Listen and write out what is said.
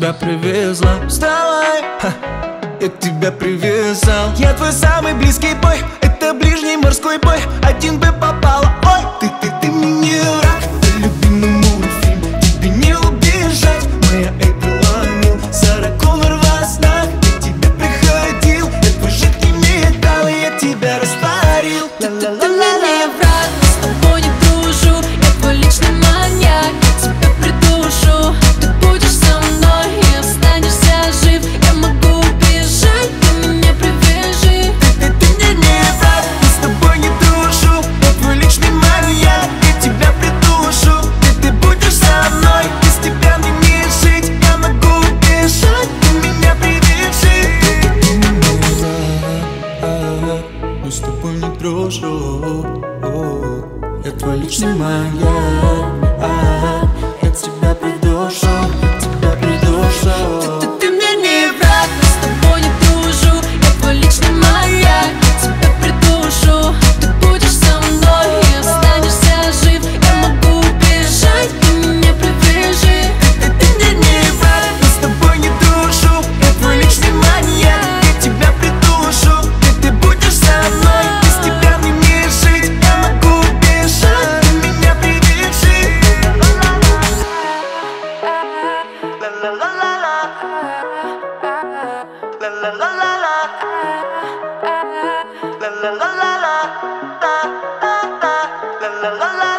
тебя привезла. Вставай, я тебя привязал. Я твой самый близкий бой, это ближний морской бой. Один бы попала, ой, ты мне не враг. Ты любимый мультфильм, тебе не убежать. Моя Эйприл, Сара Коннор во снах. Я тебя приходил, я твой жидкий металл, и я тебя растворил. Ты мне не враг, с тобой не дружу. Я твой личный маньяк, я тебя придушу. Ты будешь со мной и останешься жив. Я могу убежать, ты меня привяжи. Ты мне не враг, с тобой не дружу. Я твой личный маньяк, я тебя придушу. Ты будешь со мной, без тебя мне не жить. Я могу убежать, ты меня привяжи. Ты мне не враг, я с тобой не дружу. Я твой личный маньяк, я тебя придушу, тебя придушу. Ты мне не враг, с тобой не дружу. Я твой личный маньяк, я тебя придушу. Ты будешь со мной и останешься жив. Я могу убежать, ты меня привяжи. Ты мне не враг, с тобой не дружу. Я твой личный маньяк, я тебя придушу. Ты будешь со мной, без тебя мне не жить. Я могу убежать, ты меня привяжи. La la la la la.